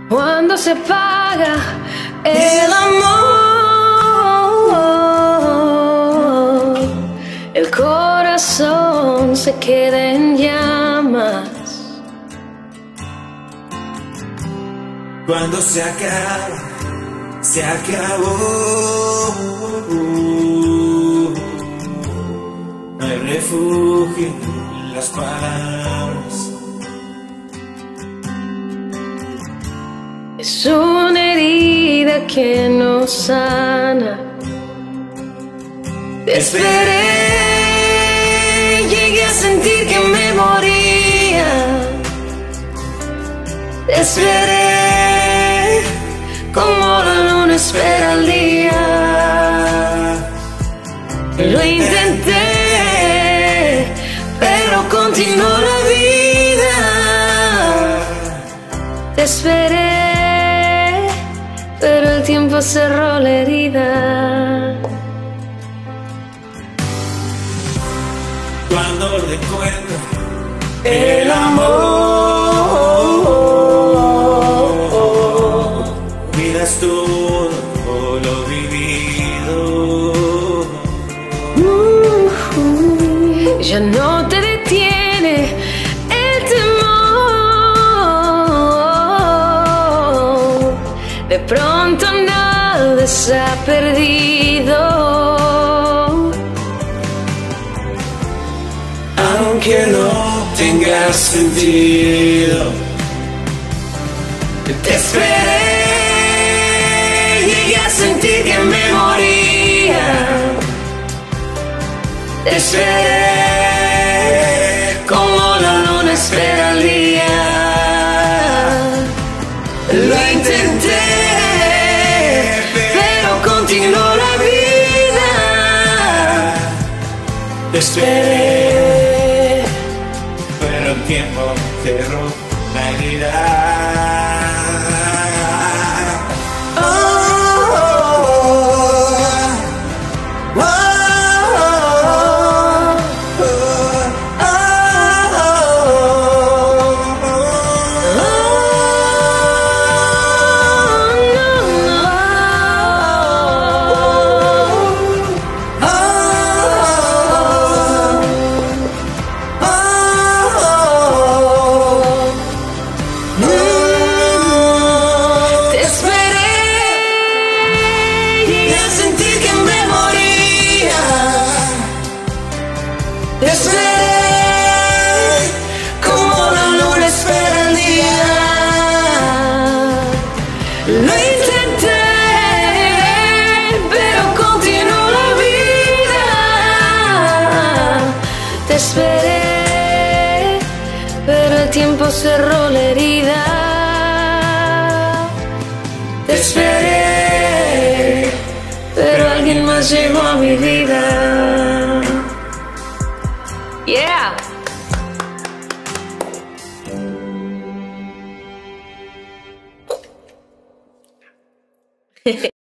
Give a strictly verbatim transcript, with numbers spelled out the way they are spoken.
Cuando se apaga el amor, el corazón se queda en llamas. Cuando se acaba, se acabó. No hay refugio en las palabras. Es una herida que no sana. Te esperé, llegué a sentir que me moría. Te esperé, como la luna espera el día. Lo intenté, pero continuó la vida. Te esperé, pero el tiempo cerró la herida. Cuando recuerdo el amor, olvidas todo lo vivido. Uh, ya no te detiene el temor. De pronto nada se ha perdido. Aunque no tenga sentido, Te esperé, llegué a sentir que me moría. Te esperé, como la luna espera el día. Lo intenté, pero continuó la vida. te esperé, pero el tiempo cerró la herida. Te esperé, como la luna espera el día. Lo intenté, pero continuó la vida. Te esperé, pero el tiempo cerró la herida. Te esperé, pero alguien más llegó a mi vida. Yeah.